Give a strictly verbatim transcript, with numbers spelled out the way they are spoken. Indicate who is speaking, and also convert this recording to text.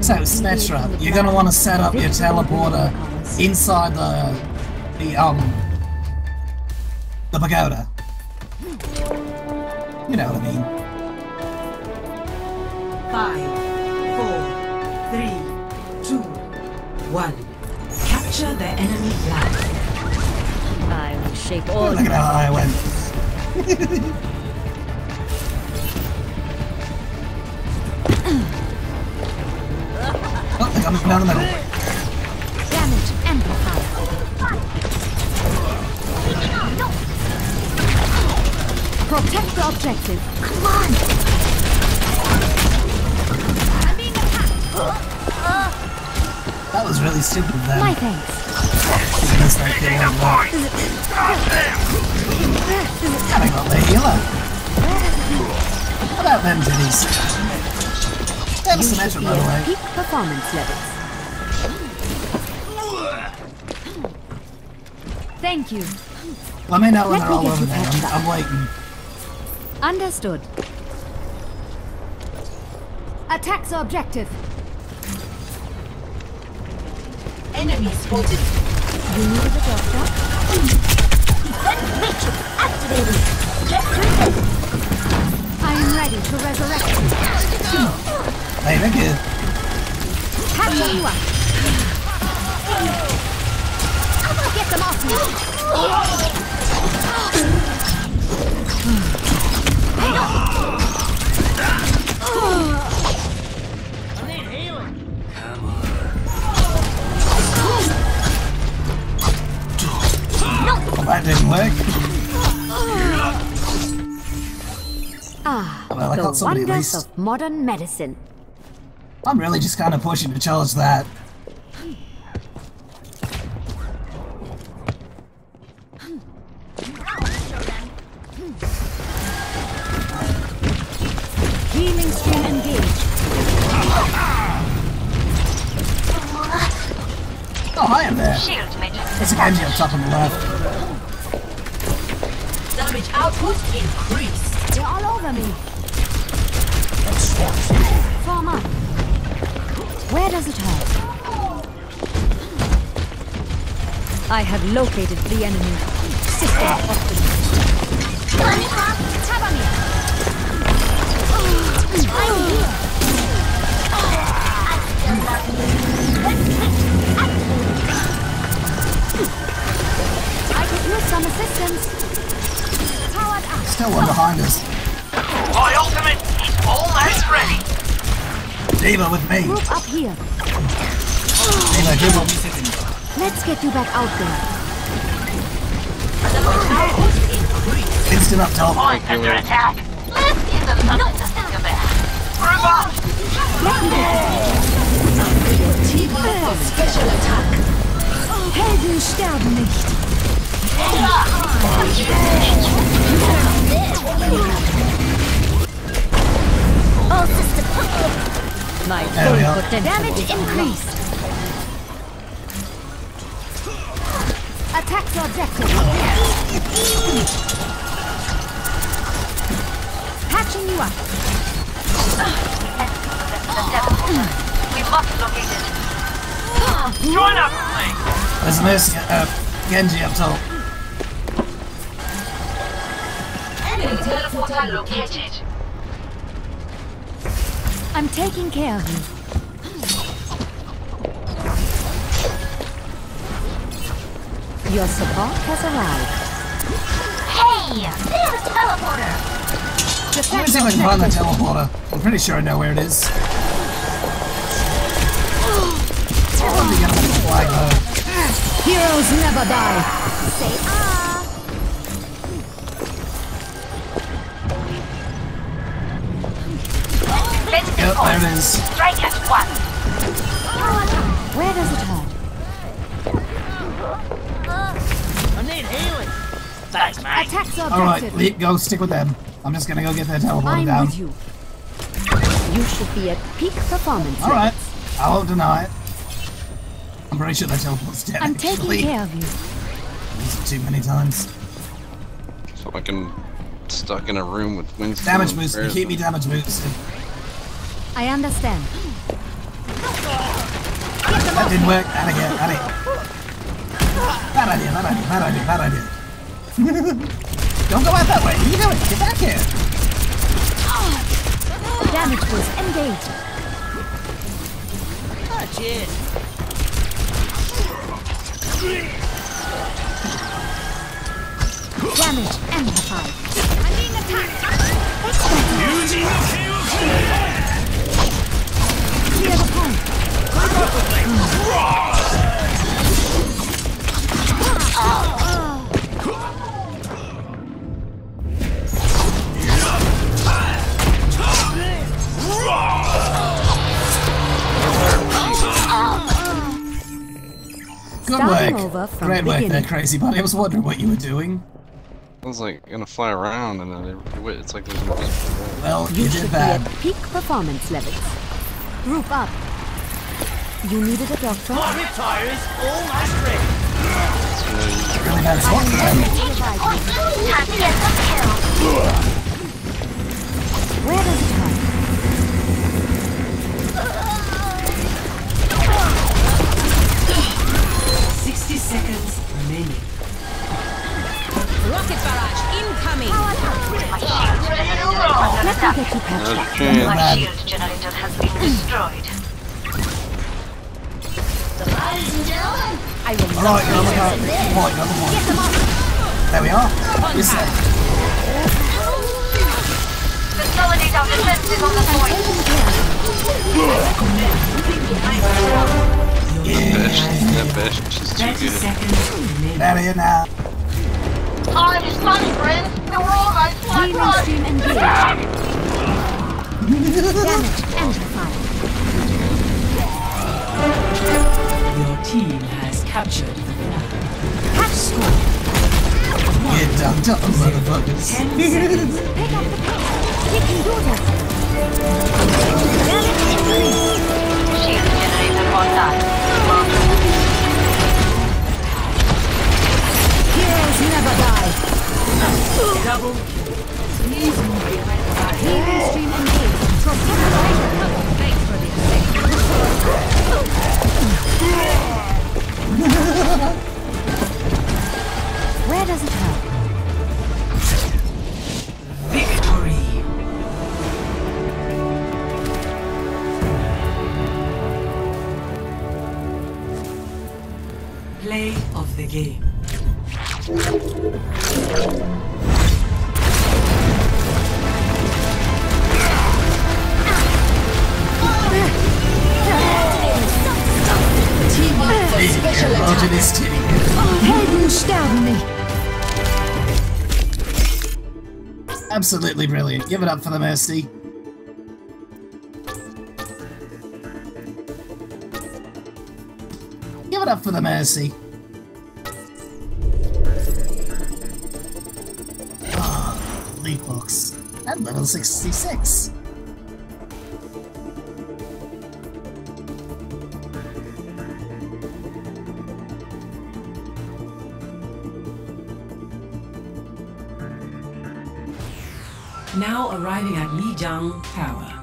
Speaker 1: So, Snetra, you're gonna want to set up your teleporter inside the the um the pagoda. You know what I mean.
Speaker 2: Five, four, three, two, one. Capture the enemy flag.
Speaker 3: I will shake all.
Speaker 1: Look at how high I went. Oh, they're coming down the middle.
Speaker 3: Damage amplified. Protect the objective. Come on. I'm being attacked.
Speaker 1: That was really stupid of them.
Speaker 3: My thanks.
Speaker 1: Goodness, that kid went well. And I got the healer. How about them titties? That was Symmetra, by the way.
Speaker 3: Peak performance levels. Thank you.
Speaker 1: Let me know when
Speaker 3: Let
Speaker 1: they're
Speaker 3: me
Speaker 1: all
Speaker 3: get
Speaker 1: over
Speaker 3: you
Speaker 1: there.
Speaker 3: patched
Speaker 1: I'm,
Speaker 3: up.
Speaker 1: I'm waiting.
Speaker 3: Understood. Attack the objective.
Speaker 2: Enemy spotted.
Speaker 3: You need a doctor?
Speaker 4: Matrix activated.
Speaker 3: I am ready to resurrect you.
Speaker 1: Hey, they're good.
Speaker 3: Catch you up. Get them off me.
Speaker 5: I need healing.
Speaker 1: Well, that didn't work.
Speaker 3: Ah,
Speaker 1: Well, I
Speaker 3: the
Speaker 1: got somebody at
Speaker 3: wonders
Speaker 1: least.
Speaker 3: of modern medicine.
Speaker 1: I'm really just kind of pushing to charge that.
Speaker 3: Healing stream engaged.
Speaker 1: Oh, hi in there.
Speaker 4: Shield matrix.
Speaker 1: There's a Genji up top on the left.
Speaker 2: Damage output increased.
Speaker 3: They're all over me. Form up. Where does it hurt? I have located the enemy. System optimized. Cover me. I'm here. I could use some assistance. Powered up.
Speaker 1: Still one behind us.
Speaker 5: My ultimate is almost ready.
Speaker 1: Diva with me.
Speaker 3: Group up here.
Speaker 1: Diva, Diva.
Speaker 3: Let's get you back out there.
Speaker 1: Instant up top.
Speaker 5: Point under attack.
Speaker 4: Let's give them something to think about.
Speaker 5: Move up.
Speaker 2: Special attack.
Speaker 3: Helden sterben nicht.
Speaker 4: All systems.
Speaker 3: My
Speaker 1: There we
Speaker 3: full
Speaker 1: are.
Speaker 3: potential damage increased. Attack the objective. Patching you up.
Speaker 4: We must locate it.
Speaker 5: Join up with me.
Speaker 1: There's a Mercy, uh, Genji up top.
Speaker 2: Enemy teleporter located.
Speaker 3: I'm taking care of you. Your support has arrived.
Speaker 4: Hey, there's a teleporter.
Speaker 1: Let me see if I can find that teleporter. I'm pretty sure I know where it is. Oh, let me get him on the flag though.
Speaker 3: Heroes never die. Say ah.
Speaker 4: Let's
Speaker 1: Yep, there it is.
Speaker 4: strike at once.
Speaker 3: Where does it hurt?
Speaker 5: I need healing. Thanks, mate.
Speaker 3: Attack the
Speaker 1: Alright,
Speaker 3: objective.
Speaker 1: go stick with them. I'm just gonna go get their teleporter
Speaker 3: I'm
Speaker 1: down.
Speaker 3: with you. You should be at peak performance.
Speaker 1: Alright, I won't deny it. I'm pretty sure that teleport's dead.
Speaker 3: I'm taking
Speaker 1: actually.
Speaker 3: care of you.
Speaker 1: Used it too many times.
Speaker 6: So I can stuck in a room with Winston.
Speaker 1: Damage
Speaker 6: and
Speaker 1: boost,
Speaker 6: Bears.
Speaker 1: keep me damage boosted.
Speaker 3: I understand.
Speaker 1: that didn't work. Out of here, out of here. Bad idea, bad idea, bad idea, bad idea. Don't go out that way. Where are you going? Get back here.
Speaker 3: Damage was engaged.
Speaker 5: Ah, cheers.
Speaker 3: Damage amplified. I'm being attacked. Clear the point.
Speaker 1: Good
Speaker 3: Starting
Speaker 1: work.
Speaker 3: over from
Speaker 1: Great work there,
Speaker 3: beginning.
Speaker 1: Crazy Buddy. I was wondering what you were doing.
Speaker 6: I was like gonna fly around and then it, it's like there's no.
Speaker 1: Well,
Speaker 3: You
Speaker 1: you
Speaker 3: should
Speaker 1: did
Speaker 3: be
Speaker 1: that.
Speaker 3: at peak performance levels. Group up. You needed a doctor?
Speaker 5: My rib tire is almost ready.
Speaker 1: Really bad spot for them.
Speaker 4: Time to get some kills.
Speaker 3: Where does it hurt?
Speaker 2: sixty seconds remaining.
Speaker 3: Rocket barrage incoming!
Speaker 4: My shield generator under
Speaker 3: Let me
Speaker 4: attack.
Speaker 3: get you patched up.
Speaker 6: Chance.
Speaker 4: My shield generator has been destroyed.
Speaker 3: I will not
Speaker 1: Alright, another point, point, another point.
Speaker 3: get them off!
Speaker 1: There we are. Yes, sir.
Speaker 4: Consolidate our defenses on the point.
Speaker 6: Bash, that bash is too
Speaker 2: thirty
Speaker 6: good.
Speaker 2: seconds remaining.
Speaker 1: There we are now.
Speaker 4: Time is money, friends. We're almost
Speaker 3: Demon stream engaged. Damage amplified.
Speaker 2: Your team has captured the flag.
Speaker 3: Catch score.
Speaker 1: Get dumped up, motherfuckers.
Speaker 2: Ten seconds.
Speaker 3: Pick up the pace. We can do this. Damage increased.
Speaker 4: shield generator online.
Speaker 3: Heroes never die.
Speaker 2: Double
Speaker 3: Demon stream engaged. Protect the light. Thanks for the Where does it hurt?
Speaker 2: victory. Play of the game.
Speaker 1: Roger this titty.
Speaker 3: Helden sterben nicht.
Speaker 1: Absolutely brilliant. Give it up for the Mercy. Give it up for the Mercy. Ah, lead books. At level sixty-six.
Speaker 2: Now arriving at Lijiang Tower.